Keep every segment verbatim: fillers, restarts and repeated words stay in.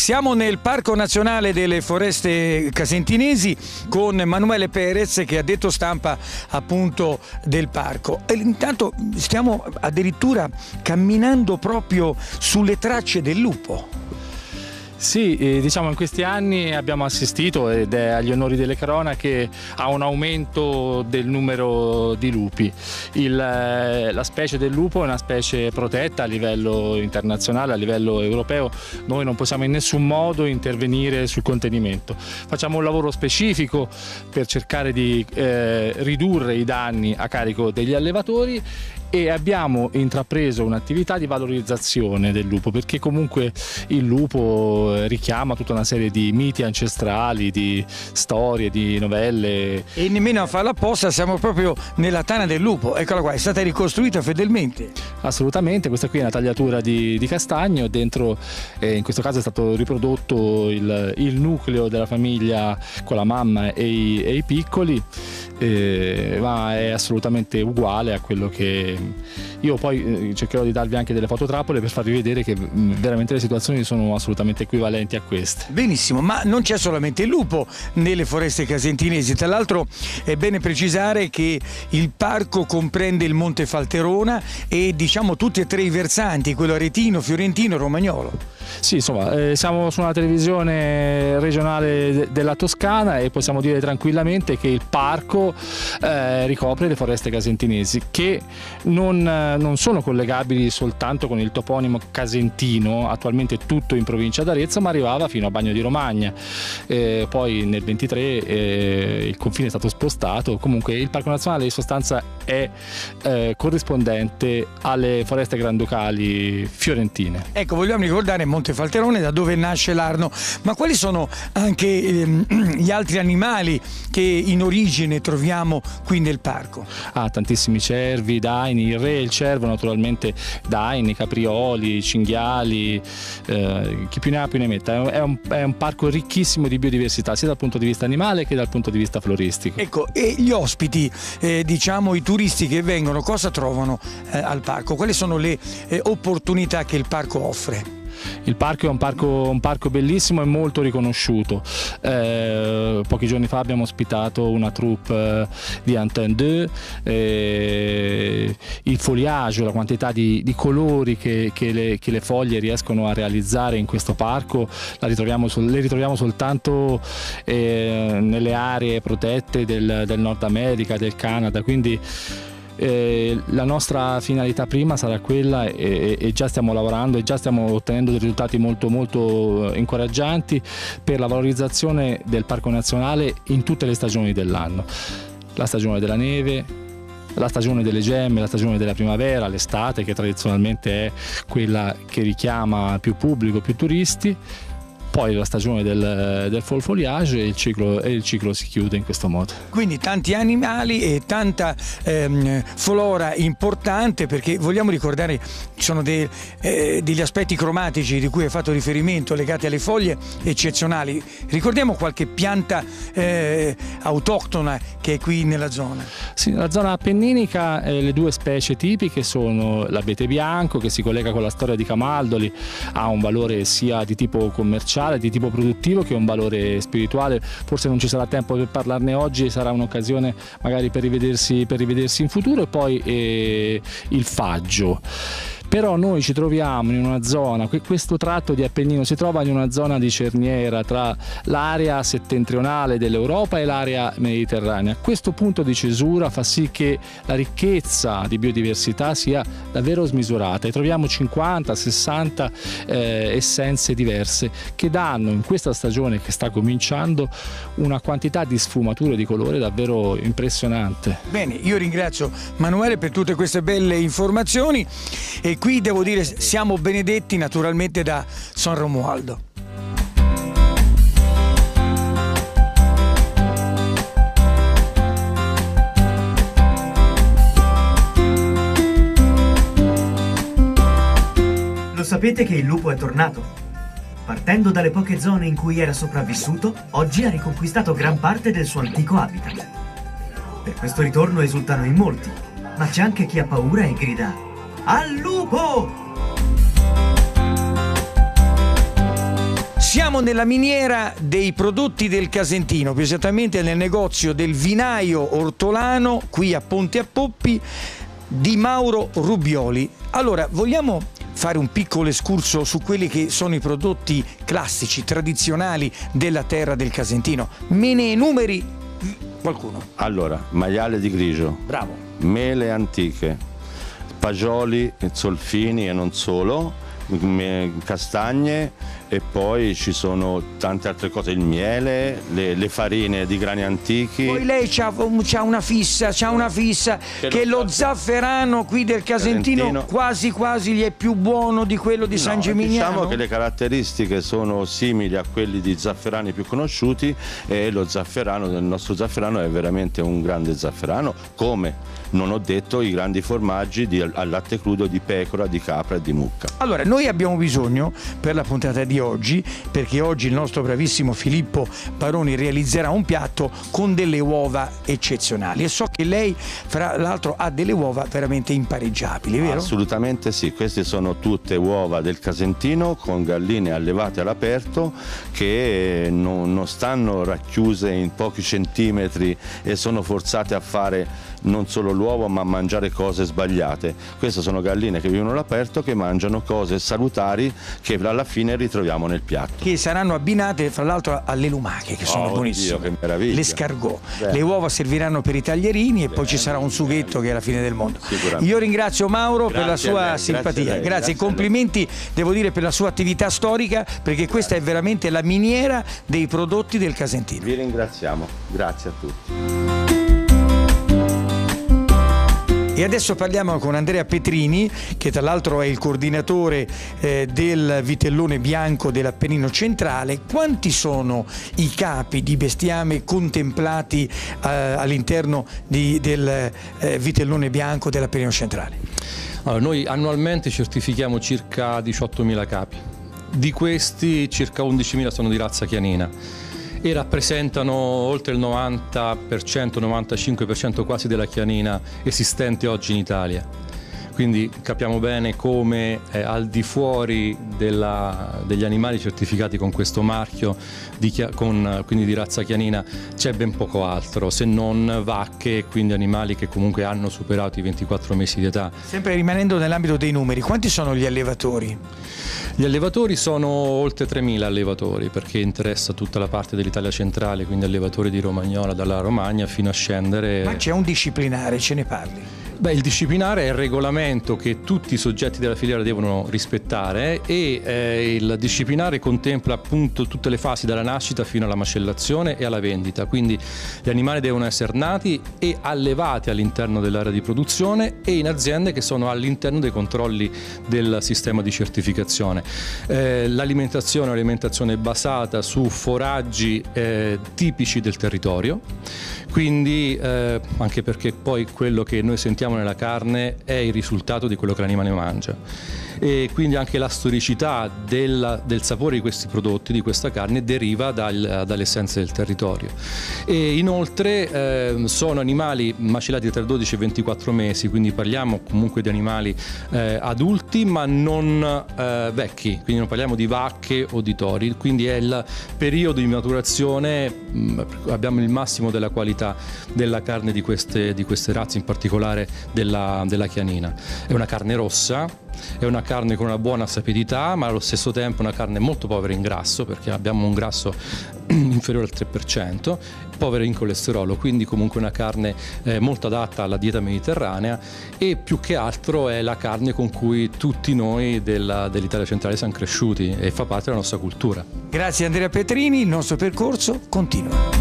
Siamo nel Parco Nazionale delle Foreste Casentinesi con Manuele Perez, che ha detto stampa appunto del parco. E intanto stiamo addirittura camminando proprio sulle tracce del lupo. Sì, eh, diciamo in questi anni abbiamo assistito, ed è agli onori delle cronache, a un aumento del numero di lupi. Il, eh, la specie del lupo è una specie protetta a livello internazionale, a livello europeo. Noi non possiamo in nessun modo intervenire sul contenimento. Facciamo un lavoro specifico per cercare di eh, ridurre i danni a carico degli allevatori, e abbiamo intrapreso un'attività di valorizzazione del lupo, perché comunque il lupo richiama tutta una serie di miti ancestrali, di storie, di novelle. E nemmeno a farla apposta, siamo proprio nella tana del lupo. Eccola qua, è stata ricostruita fedelmente. Assolutamente, questa qui è una tagliatura di, di castagno, dentro eh, in questo caso è stato riprodotto il, il nucleo della famiglia con la mamma e i, e i piccoli, eh, ma è assolutamente uguale a quello che io poi eh, cercherò di darvi anche delle fototrappole per farvi vedere che mh, veramente le situazioni sono assolutamente equivalenti a queste. Benissimo, ma non c'è solamente il lupo nelle foreste casentinesi. Tra l'altro è bene precisare che il parco comprende il Monte Falterona e diciamo tutti e tre i versanti, quello aretino, fiorentino e romagnolo. Sì, insomma, eh, siamo su una televisione regionale de della Toscana e possiamo dire tranquillamente che il parco eh, ricopre le foreste casentinesi, che non, non sono collegabili soltanto con il toponimo casentino, attualmente tutto in provincia d'Arezzo, ma arrivava fino a Bagno di Romagna. Eh, poi nel ventitré eh, il confine è stato spostato. Comunque il Parco Nazionale in sostanza è eh, corrispondente alle foreste granducali fiorentine. Ecco, vogliamo ricordare Monte Falterone, da dove nasce l'Arno, ma quali sono anche ehm, gli altri animali che in origine troviamo qui nel parco? Ah, tantissimi cervi, daini, il re e il cervo naturalmente, daini, caprioli, cinghiali, eh, chi più ne ha più ne metta. È un, è un parco ricchissimo di biodiversità, sia dal punto di vista animale che dal punto di vista floristico. Ecco, e gli ospiti, eh, diciamo i turisti che vengono, cosa trovano eh, al parco? Quali sono le eh, opportunità che il parco offre? Il parco è un parco, un parco bellissimo e molto riconosciuto. Eh, pochi giorni fa abbiamo ospitato una troupe eh, di Antenne due, eh, il foliage, la quantità di, di colori che, che, le, che le foglie riescono a realizzare in questo parco la ritroviamo sol, le ritroviamo soltanto eh, nelle aree protette del, del Nord America, del Canada, quindi Eh, la nostra finalità prima sarà quella, e, e già stiamo lavorando e già stiamo ottenendo dei risultati molto molto incoraggianti per la valorizzazione del Parco Nazionale in tutte le stagioni dell'anno: la stagione della neve, la stagione delle gemme, la stagione della primavera, l'estate che tradizionalmente è quella che richiama più pubblico, più turisti, poi la stagione del, del fall foliage, e il, ciclo, e il ciclo si chiude in questo modo. Quindi tanti animali e tanta ehm, flora importante, perché vogliamo ricordare ci sono dei, eh, degli aspetti cromatici di cui hai fatto riferimento legati alle foglie eccezionali. Ricordiamo qualche pianta eh, autoctona che è qui nella zona. Sì, nella zona appenninica eh, le due specie tipiche sono l'abete bianco, che si collega con la storia di Camaldoli, ha un valore sia di tipo commerciale, di tipo produttivo, che un valore spirituale. Forse non ci sarà tempo per parlarne oggi, sarà un'occasione magari per rivedersi, per rivedersi in futuro. E poi eh, il faggio. Però noi ci troviamo in una zona, questo tratto di Appennino si trova in una zona di cerniera tra l'area settentrionale dell'Europa e l'area mediterranea. Questo punto di cesura fa sì che la ricchezza di biodiversità sia davvero smisurata, e troviamo cinquanta sessanta eh, essenze diverse che danno in questa stagione che sta cominciando una quantità di sfumature di colore davvero impressionante. Bene, io ringrazio Manuele per tutte queste belle informazioni, e qui devo dire siamo benedetti naturalmente da San Romualdo. Lo sapete che il lupo è tornato? Partendo dalle poche zone in cui era sopravvissuto, oggi ha riconquistato gran parte del suo antico habitat. Per questo ritorno esultano in molti, ma c'è anche chi ha paura e grida: Al lupo! Siamo nella miniera dei prodotti del Casentino, più esattamente nel negozio del vinaio ortolano qui a Ponte a Poppi di Mauro Rubioli. Allora, vogliamo fare un piccolo escurso su quelli che sono i prodotti classici, tradizionali della terra del Casentino? Me ne enumeri qualcuno. Allora, maiale di grigio, Bravo. mele antiche, fagioli, zolfini e non solo, castagne, e poi ci sono tante altre cose, il miele, le, le farine di grani antichi. Poi lei c'ha, c'ha una fissa, c'ha una fissa che, che lo zafferano qui del Casentino, Casentino quasi quasi gli è più buono di quello di no, San Gimignano. Diciamo che le caratteristiche sono simili a quelli di zafferani più conosciuti, e lo zafferano, il nostro zafferano è veramente un grande zafferano, come non ho detto i grandi formaggi di, al latte crudo di pecora, di capra e di mucca. Allora, noi abbiamo bisogno per la puntata di oggi, perché oggi il nostro bravissimo Filippo Baroni realizzerà un piatto con delle uova eccezionali, e so che lei fra l'altro ha delle uova veramente impareggiabili, vero? Assolutamente sì, queste sono tutte uova del Casentino con galline allevate all'aperto che non, non stanno racchiuse in pochi centimetri e sono forzate a fare non solo l'uovo ma a mangiare cose sbagliate. Queste sono galline che vivono all'aperto, che mangiano cose salutari che alla fine ritroviamo nel piatto. Che saranno abbinate fra l'altro alle lumache, che sono oh, buonissime. Dio, che meraviglia. L'escargot. Le uova serviranno per i taglierini e bene, poi ci sarà un sughetto bene, che è la fine del mondo. Io ringrazio Mauro grazie per la sua lei, simpatia. Grazie, lei, grazie. grazie complimenti devo dire per la sua attività storica, perché grazie. Questa è veramente la miniera dei prodotti del Casentino. Vi ringraziamo. Grazie a tutti. E adesso parliamo con Andrea Petrini, che tra l'altro è il coordinatore eh, del vitellone bianco dell'Appennino centrale. Quanti sono i capi di bestiame contemplati eh, all'interno del eh, vitellone bianco dell'Appennino centrale? Allora, noi annualmente certifichiamo circa diciottomila capi. Di questi circa undicimila sono di razza chianina e rappresentano oltre il novanta per cento, novantacinque per cento quasi della chianina esistente oggi in Italia. Quindi capiamo bene come eh, al di fuori della, degli animali certificati con questo marchio di, con, quindi di razza chianina c'è ben poco altro, se non vacche, quindi animali che comunque hanno superato i ventiquattro mesi di età. Sempre rimanendo nell'ambito dei numeri, quanti sono gli allevatori? Gli allevatori sono oltre tremila allevatori, perché interessa tutta la parte dell'Italia centrale, quindi allevatori di Romagnola, dalla Romagna fino a scendere. Ma c'è un disciplinare, ce ne parli? Beh, il disciplinare è il regolamento che tutti i soggetti della filiera devono rispettare e eh, il disciplinare contempla appunto tutte le fasi dalla nascita fino alla macellazione e alla vendita, quindi gli animali devono essere nati e allevati all'interno dell'area di produzione e in aziende che sono all'interno dei controlli del sistema di certificazione. Eh, l'alimentazione è un'alimentazione basata su foraggi eh, tipici del territorio, quindi eh, anche perché poi quello che noi sentiamo nella carne è il risultato di quello che l'animale mangia, e quindi anche la storicità del, del sapore di questi prodotti, di questa carne, deriva dal, dalle essenze del territorio. E inoltre eh, sono animali macellati tra dodici e ventiquattro mesi, quindi parliamo comunque di animali eh, adulti ma non eh, vecchi, quindi non parliamo di vacche o di tori, quindi è il periodo di maturazione, mh, abbiamo il massimo della qualità della carne di queste, di queste razze, in particolare della, della chianina. È una carne rossa, è una carne con una buona sapidità, ma allo stesso tempo una carne molto povera in grasso, perché abbiamo un grasso inferiore al tre per cento, povera in colesterolo, quindi comunque una carne eh, molto adatta alla dieta mediterranea, e più che altro è la carne con cui tutti noi della, dell'Italia centrale siamo cresciuti e fa parte della nostra cultura. Grazie Andrea Petrini, il nostro percorso continua.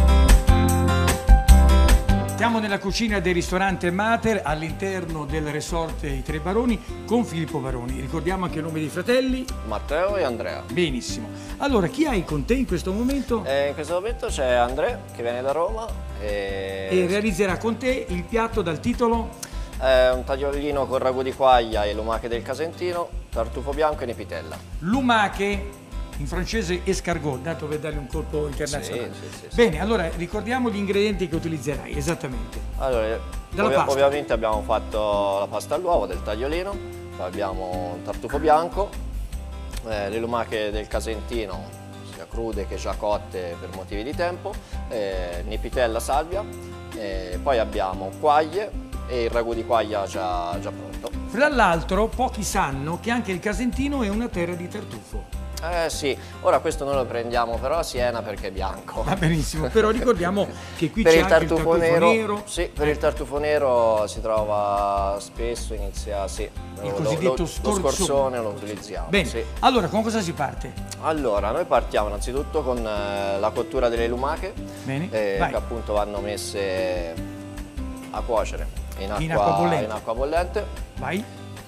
Siamo nella cucina del ristorante Mater all'interno del resort I Tre Baroni con Filippo Baroni. Ricordiamo anche il nome dei fratelli? Matteo e Andrea. Benissimo. Allora, chi hai con te in questo momento? Eh, in questo momento c'è Andrea che viene da Roma e... e realizzerà con te il piatto dal titolo? È un tagliolino con ragù di quaglia e lumache del Casentino, tartufo bianco e nepitella. Lumache, in francese escargot, dato per dargli un colpo internazionale. Sì, sì, sì, Bene, sì. Allora ricordiamo gli ingredienti che utilizzerai, esattamente. Allora, ovvi pasta. Ovviamente abbiamo fatto la pasta all'uovo del tagliolino, abbiamo il tartufo bianco, eh, le lumache del Casentino crude che già cotte per motivi di tempo, eh, nipitella, salvia, eh, poi abbiamo quaglie e il ragù di quaglia già, già pronto. Fra l'altro pochi sanno che anche il Casentino è una terra di tartufo. Eh sì, ora questo noi lo prendiamo però a Siena perché è bianco. Va benissimo, però ricordiamo che qui per c'è il anche tartufo, il tartufo nero, nero. Sì, per il tartufo nero si trova spesso, inizia, sì. Il lo, cosiddetto lo, scorzone. Lo scorzone lo utilizziamo. Bene, sì. allora con cosa si parte? Allora, noi partiamo innanzitutto con eh, la cottura delle lumache, Bene, eh, vai. che appunto vanno messe a cuocere in acqua, In acqua bollente. in acqua bollente. Vai.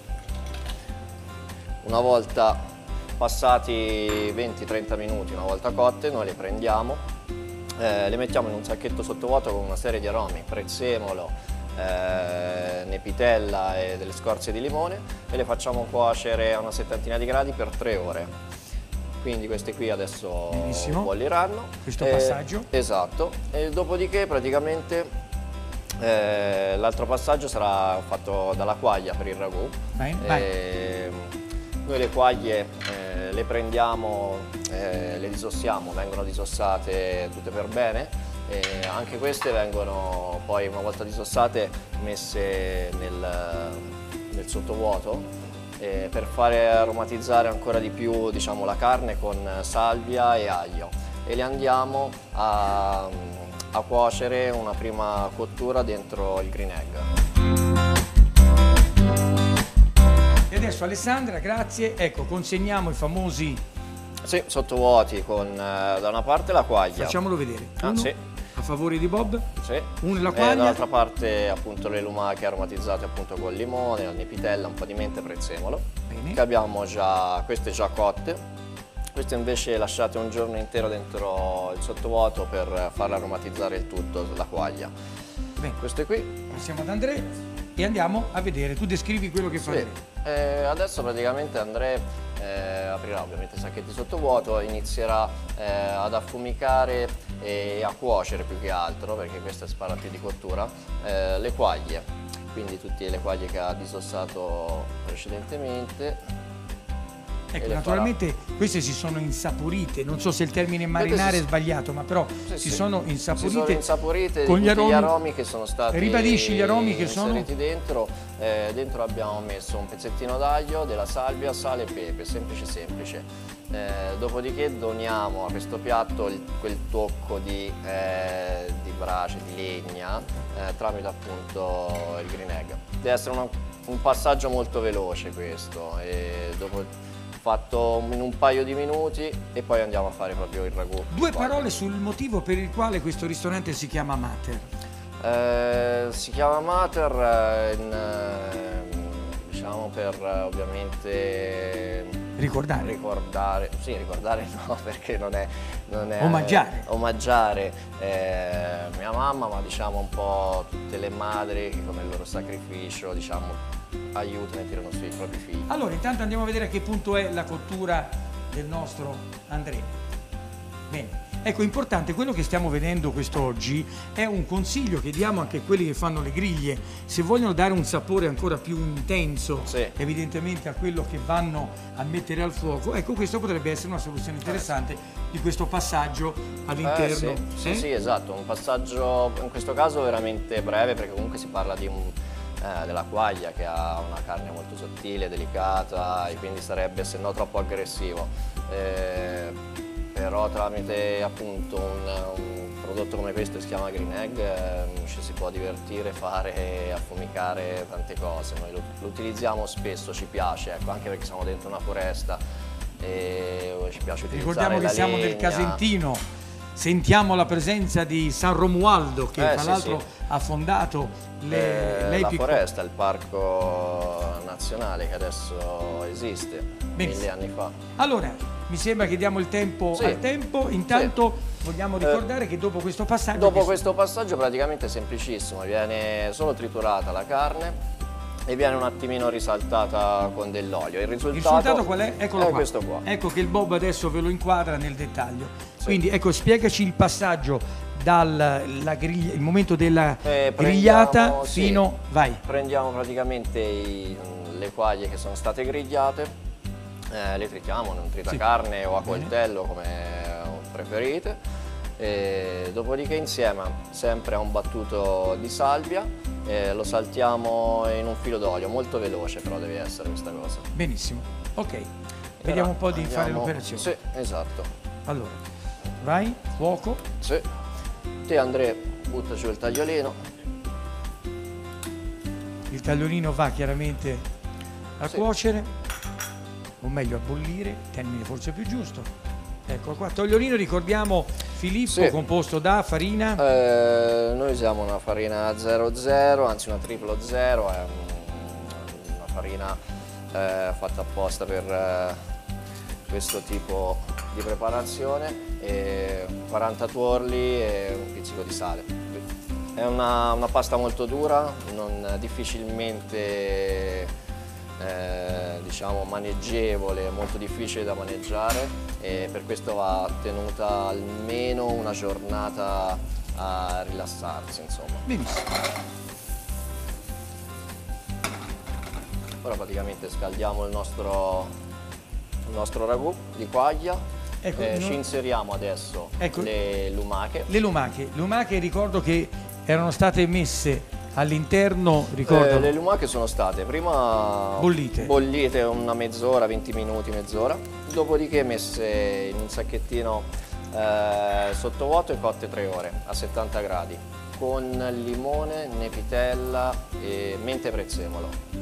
Una volta passati venti trenta minuti, una volta cotte, noi le prendiamo, eh, le mettiamo in un sacchetto sottovuoto con una serie di aromi, prezzemolo, eh, nepitella e delle scorze di limone, e le facciamo cuocere a una settantina di gradi per tre ore. Quindi queste qui adesso Benissimo. bolliranno. Questo Eh, passaggio. Esatto, e dopodiché praticamente eh, l'altro passaggio sarà fatto dalla quaglia per il ragù. Vai, vai. Eh, Noi le quaglie eh, le prendiamo, eh, le disossiamo, vengono disossate tutte per bene, e anche queste vengono poi, una volta disossate, messe nel, nel sottovuoto eh, per fare aromatizzare ancora di più, diciamo, la carne con salvia e aglio, e le andiamo a, a cuocere una prima cottura dentro il green egg. E adesso Alessandra, grazie, ecco, consegniamo i famosi, Sì, sottovuoti con eh, da una parte la quaglia. facciamolo vedere. Ah, Uno, sì. a favore di Bob, Sì. uno la E quaglia. dall'altra parte appunto le lumache aromatizzate appunto con limone, la nipitella, un po' di mente e prezzemolo. Bene. Che abbiamo già, queste già cotte. Queste invece lasciate un giorno intero dentro il sottovuoto per farle aromatizzare il tutto, la quaglia. Bene. Queste qui. Passiamo ad Andrea e andiamo a vedere. Tu descrivi quello che Sì. faremo. Eh, adesso praticamente Andrea eh, aprirà ovviamente i sacchetti sottovuoto, inizierà eh, ad affumicare e a cuocere più che altro, perché questa è spara più di cottura, eh, le quaglie, quindi tutte le quaglie che ha disossato precedentemente. Ecco, naturalmente queste si sono insaporite, non so se il termine marinare si- è sbagliato, ma però Sì, si sì. sono Si insaporite, sono insaporite con di gli tutti aromi. gli aromi che sono stati Ribadisci gli aromi che sono? inseriti dentro. Eh, dentro abbiamo messo un pezzettino d'aglio, della salvia, sale e pepe, semplice semplice. Eh, dopodiché doniamo a questo piatto il- quel tocco di, eh, di brace, di legna, eh, tramite appunto il green egg. Deve essere una- un passaggio molto veloce questo, e dopo fatto in un paio di minuti, e poi andiamo a fare proprio il ragù. Due Guarda. parole sul motivo per il quale questo ristorante si chiama Mater. Eh, si chiama Mater, eh, in, eh, diciamo per eh, ovviamente Ricordare. ricordare, sì, ricordare no, perché non è, non è Omaggiare. omaggiare eh, mia mamma, ma diciamo un po' tutte le madri che con il loro sacrificio, diciamo, aiutano e tirano sui propri figli. Allora, intanto andiamo a vedere a che punto è la cottura del nostro Andrea. Bene. Ecco, importante, quello che stiamo vedendo quest'oggi è un consiglio che diamo anche a quelli che fanno le griglie. Se vogliono dare un sapore ancora più intenso, Sì. evidentemente, a quello che vanno a mettere al fuoco, ecco, questo potrebbe essere una soluzione interessante di questo passaggio all'interno. Eh, sì, sì, Eh? sì, esatto, un passaggio in questo caso veramente breve, perché comunque si parla di un, eh, della quaglia che ha una carne molto sottile, delicata, e quindi sarebbe, se no, troppo aggressivo. Eh, però tramite appunto un, un prodotto come questo, che si chiama green egg, eh, ci si può divertire, fare, affumicare tante cose. Noi lo, lo utilizziamo spesso, ci piace, ecco, anche perché siamo dentro una foresta e ci piace utilizzare Ricordiamo che la siamo legna. del Casentino, sentiamo la presenza di San Romualdo che Eh, tra sì, l'altro sì. ha fondato le, Eh, lei la picco- foresta, il parco nazionale che adesso esiste, Benissimo. mille anni fa. Allora, mi sembra che diamo il tempo Sì. al tempo, intanto vogliamo Eh, ricordare che dopo questo passaggio... Dopo che- questo passaggio praticamente è semplicissimo, viene solo triturata la carne e viene un attimino risaltata con dell'olio. Il risultato, Il risultato qual è? Eccolo è qua. questo qua. Ecco che il Bob adesso ve lo inquadra nel dettaglio. Quindi ecco, spiegaci il passaggio dal la griglia- il momento della Eh, grigliata prendiamo- sì. fino... Vai. Prendiamo praticamente i- le quaglie che sono state grigliate, eh, le tritiamo in un tritacarne o a Bene. coltello come preferite. E dopodiché insieme sempre a un battuto di salvia eh, lo saltiamo in un filo d'olio, molto veloce però deve essere questa cosa. Benissimo, ok. Vediamo un po' di andiamo... fare l'operazione. Sì, esatto. Allora, vai, fuoco. Sì. Te Andrea, butta giù il tagliolino. Il tagliolino va chiaramente a Sì. cuocere, o meglio a bollire, termine forse più giusto. Eccolo qua, tagliolino, ricordiamo Filippo, Sì. composto da farina. Eh, noi usiamo una farina zero zero, anzi una triplo zero, è un- una farina eh, fatta apposta per eh, questo tipo di preparazione, e quaranta tuorli e un pizzico di sale. È una, una pasta molto dura, non difficilmente eh, diciamo maneggevole, molto difficile da maneggiare, e per questo va tenuta almeno una giornata a rilassarsi, insomma. Benissimo. Ora praticamente scaldiamo il nostro, il nostro ragù di quaglia. Ecco, Eh, no- ci inseriamo adesso Ecco. le lumache. Le lumache, lumache ricordo che erano state messe all'interno, ricordo, Eh, le lumache sono state prima Bollite. bollite una mezz'ora, venti minuti, mezz'ora, dopodiché messe in un sacchettino eh, sottovuoto e cotte tre ore a settanta gradi con limone, nepitella e mente prezzemolo.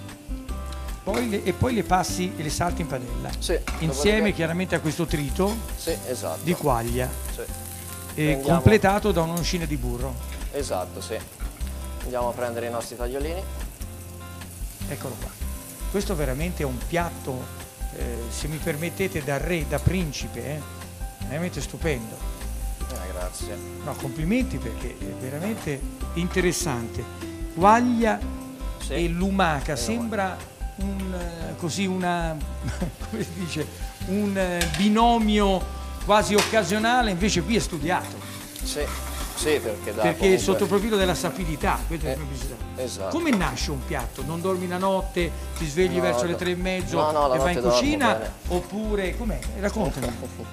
poi le- e poi le passi e le salti in padella. Sì, Insieme dopodiché- chiaramente a questo trito Sì, esatto. di quaglia, Sì. e Prendiamo- completato da un'oncina di burro. Esatto, sì. Andiamo a prendere i nostri tagliolini. Eccolo qua. Questo veramente è un piatto, eh, se mi permettete, da re, da principe, eh, veramente stupendo. Eh, grazie. No, complimenti, perché è veramente interessante. Quaglia Sì. e lumaca, E sembra un, eh, così una, come si dice, un eh, binomio quasi occasionale, invece qui è studiato, Sì, sì, perché da perché comunque... sotto il profilo della sapidità, questa è Eh, la pubblicità. esatto. Come nasce un piatto? Non dormi la notte, ti svegli No, verso le no. tre e mezzo No, no, la e vai in notte dormo cucina? bene. Oppure com'è? Raccontami.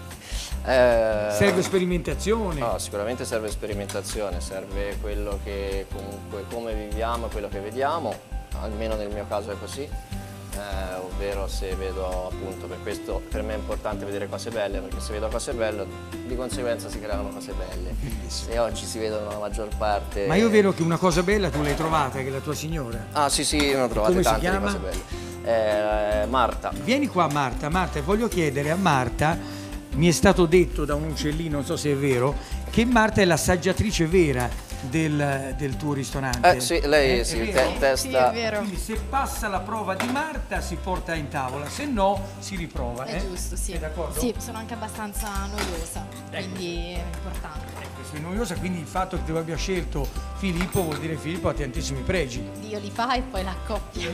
Eh, Serve sperimentazione? No, sicuramente serve sperimentazione, serve quello che comunque come viviamo e quello che vediamo, almeno nel mio caso è così, eh, ovvero se vedo, appunto, per questo per me è importante vedere cose belle, perché se vedo cose belle di conseguenza si creano cose belle. Se oggi si vedono la maggior parte... Ma io vedo che una cosa bella tu l'hai trovata, che è la tua signora. Ah sì sì, ne ho trovate Come si tante di chiama? cose belle. Eh, Marta. Vieni qua Marta, Marta, voglio chiedere a Marta, mi è stato detto da un uccellino, non so se è vero, che Marta è l'assaggiatrice vera del, del tuo ristorante. Eh sì, lei Eh, sì, è te- vero? testa... Sì, è vero. Quindi se passa la prova di Marta si porta in tavola, se no si riprova. È eh? giusto, sì. Sei d'accordo? Sì, sono anche abbastanza noiosa, quindi è importante. Ecco, sei noiosa, quindi il fatto che tu abbia scelto Filippo vuol dire che Filippo ha tantissimi pregi. Dio li fa e poi l'accoppia.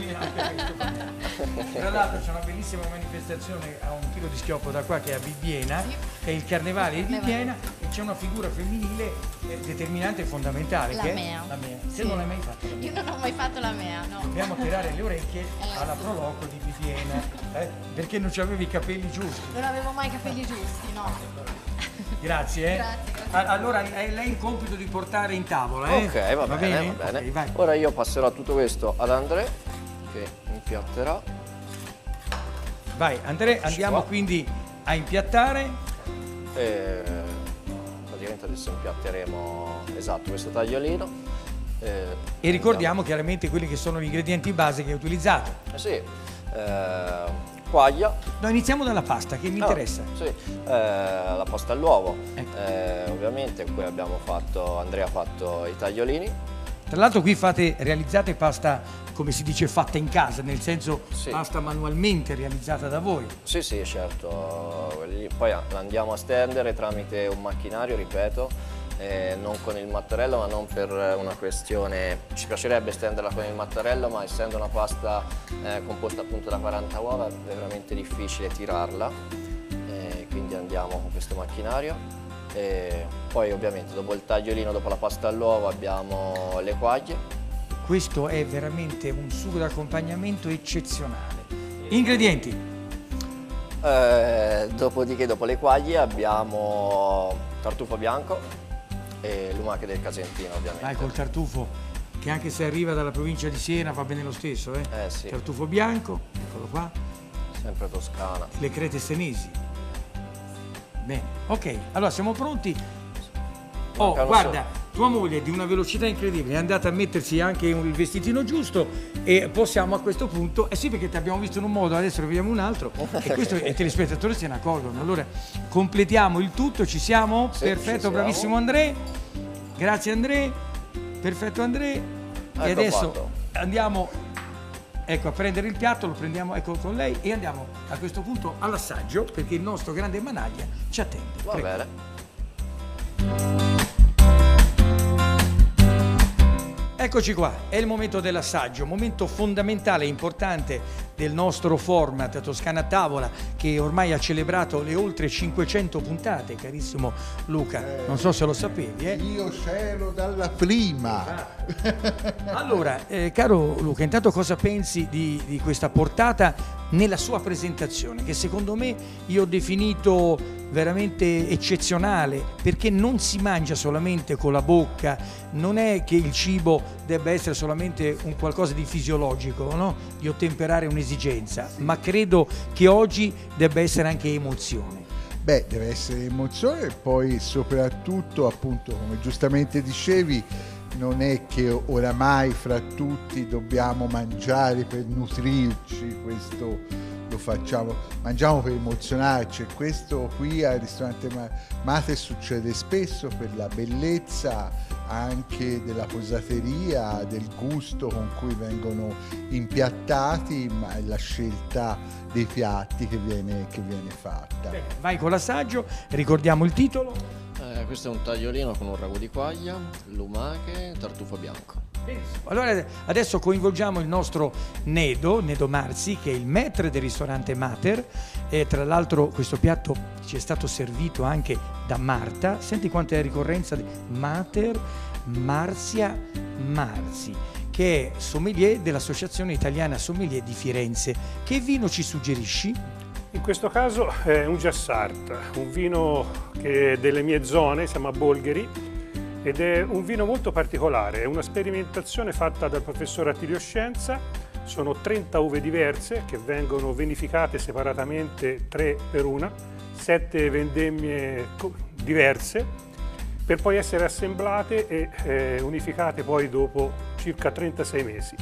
Tra l'altro c'è una bellissima manifestazione a un chilo di schioppo da qua che è a Bibbiena, Sì. che è il Carnevale di Il Carnevale. Bibbiena, e c'è una figura femminile eh, determinante e fondamentale, La che mea. è la mea. Sì. Che non l'hai mai fatta la mea. Io non ho mai fatto la mea, no. Dobbiamo tirare le orecchie Eh, alla sì. Proloco di Bibbiena, eh, perché non avevi i capelli giusti. Non avevo mai i capelli giusti, no. Grazie. Eh. Grazie, grazie. A- Allora è lei il compito di portare in tavola, eh? Ok, va, bene, va bene. Ok, vai. Ora io passerò tutto questo ad Andrea, che impiatterà. Vai, Andrea, andiamo qua. quindi a impiattare. E praticamente adesso impiatteremo, esatto, questo tagliolino. E, E ricordiamo chiaramente quelli che sono gli ingredienti base che hai utilizzato. Eh sì, eh, quaglia. No, iniziamo dalla pasta che mi Ah, interessa. sì, eh, la pasta all'uovo. Ecco. Eh, ovviamente qui abbiamo fatto, Andrea ha fatto i tagliolini. Tra l'altro qui fate, realizzate pasta, come si dice, fatta in casa, nel senso Sì. pasta manualmente realizzata da voi. Sì, sì, certo. Quelli- Poi la andiamo a stendere tramite un macchinario, ripeto, eh, non con il mattarello, ma non per una questione... Ci piacerebbe stenderla con il mattarello, ma essendo una pasta eh, composta appunto da quaranta uova è veramente difficile tirarla, eh, quindi andiamo con questo macchinario. E poi ovviamente dopo il tagliolino, dopo la pasta all'uovo, abbiamo le quaglie. Questo è veramente un sugo d'accompagnamento eccezionale. Ingredienti. Eh, dopodiché, dopo le quaglie, abbiamo tartufo bianco e lumache del Casentino, ovviamente. Vai col tartufo, che anche se arriva dalla provincia di Siena va bene lo stesso, eh? Eh sì. Tartufo bianco, eccolo qua. Sempre toscana. Le crete senesi. Bene, ok, allora siamo pronti. Oh, Mancano guarda, tua moglie è di una velocità incredibile, è andata a mettersi anche il vestitino giusto e possiamo a questo punto, eh sì, perché ti abbiamo visto in un modo, adesso ne vediamo un altro e questo i telespettatori se ne accorgono. Allora completiamo il tutto, ci siamo? Sì, Perfetto, ci siamo. bravissimo André, grazie André, perfetto André. Ecco E adesso fatto. andiamo, ecco, a prendere il piatto, lo prendiamo ecco con lei e andiamo a questo punto all'assaggio perché il nostro grande managlia ci attende. Va Prego. bene. Eccoci qua, è il momento dell'assaggio, momento fondamentale e importante del nostro format Toscana a tavola che ormai ha celebrato le oltre cinquecento puntate, carissimo Luca, Eh, non so se lo sapevi. Eh? Io c'ero dalla prima. Allora, eh, caro Luca, intanto cosa pensi di, di questa portata nella sua presentazione, che secondo me io ho definito veramente eccezionale, perché non si mangia solamente con la bocca, non è che il cibo debba essere solamente un qualcosa di fisiologico, no? Di ottemperare un'esigenza, ma credo che oggi debba essere anche emozione. Beh, deve essere emozione e poi soprattutto, appunto, come giustamente dicevi, non è che oramai fra tutti dobbiamo mangiare per nutrirci, questo lo facciamo, mangiamo per emozionarci e questo qui al ristorante Mater succede spesso per la bellezza anche della posateria, del gusto con cui vengono impiattati, ma è la scelta dei piatti che viene, che viene fatta. Bene, vai con l'assaggio, ricordiamo il titolo. Eh, questo è un tagliolino con un ragù di quaglia, lumache, tartufo bianco. Benissimo. Allora adesso coinvolgiamo il nostro Nedo, Nedo Marzi, che è il maître del ristorante Mater e tra l'altro questo piatto ci è stato servito anche da Marta. Senti quanta è la ricorrenza di Mater Marzia Marzi, che è sommelier dell'Associazione Italiana Sommelier di Firenze. Che vino ci suggerisci? In questo caso è un Jassart, un vino che è delle mie zone, si chiama Bolgheri, ed è un vino molto particolare, è una sperimentazione fatta dal professor Attilio Scienza. Sono trenta uve diverse che vengono vinificate separatamente tre per una, sette vendemmie diverse, per poi essere assemblate e eh, unificate poi dopo circa trentasei mesi.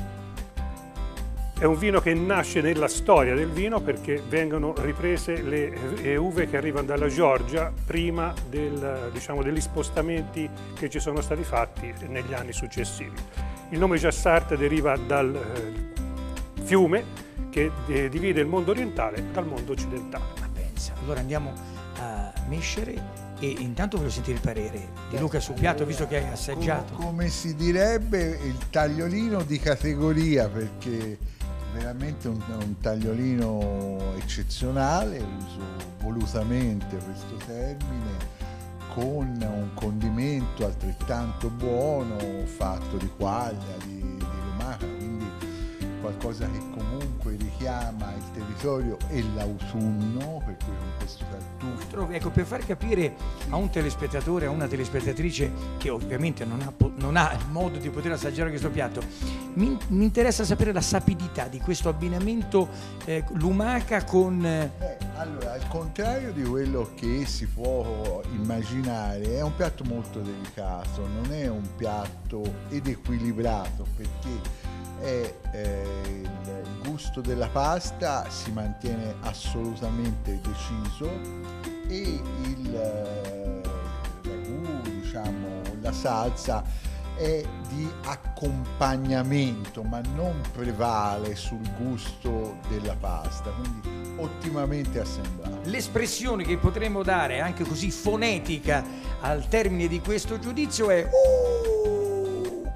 È un vino che nasce nella storia del vino perché vengono riprese le, le uve che arrivano dalla Georgia prima del, diciamo, degli spostamenti che ci sono stati fatti negli anni successivi. Il nome Jassart deriva dal eh, fiume che eh, divide il mondo orientale dal mondo occidentale. Ma pensa, allora andiamo a mescere e intanto voglio sentire il parere di Luca sul piatto, visto che hai assaggiato. Come, come si direbbe, il tagliolino di categoria, perché veramente un, un tagliolino eccezionale, uso volutamente questo termine, con un condimento altrettanto buono fatto di quaglia, di, di lumaca, quindi qualcosa che comunque richiama il territorio e l'autunno, per cui con questo tartufo. Ecco, per far capire a un telespettatore, a una telespettatrice che ovviamente non ha, non ha il modo di poter assaggiare questo piatto, mi, mi interessa sapere la sapidità di questo abbinamento eh, lumaca con... Eh... Beh, allora, al contrario di quello che si può immaginare, è un piatto molto delicato, non è un piatto ed equilibrato, perché è, eh, il gusto della pasta si mantiene assolutamente deciso e il eh, ragù, diciamo, la salsa è di accompagnamento, ma non prevale sul gusto della pasta, quindi ottimamente assemblato. L'espressione che potremmo dare anche così fonetica al termine di questo giudizio è uh,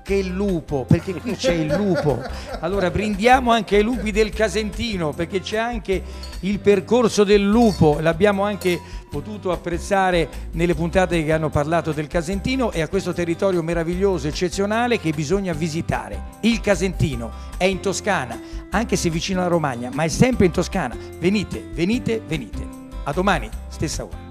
che il lupo, perché qui c'è il lupo. Allora brindiamo anche ai lupi del Casentino, perché c'è anche il percorso del lupo, l'abbiamo anche potuto apprezzare nelle puntate che hanno parlato del Casentino e a questo territorio meraviglioso, eccezionale che bisogna visitare. Il Casentino è in Toscana, anche se vicino alla Romagna, ma è sempre in Toscana. Venite, venite, venite. A domani, stessa ora.